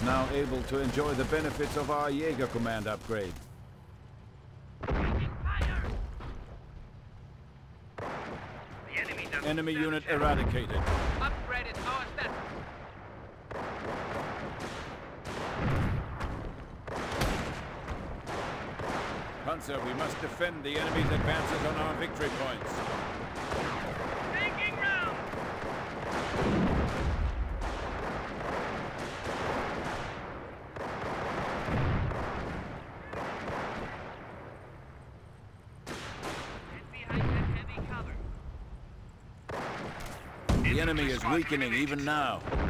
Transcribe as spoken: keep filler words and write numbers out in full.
now able to enjoy the benefits of our Jaeger Command upgrade. Enemy unit eradicated. Upgraded our stats. Panzer, we must defend the enemy's advances on our victory points. Taking round. The enemy is weakening even now.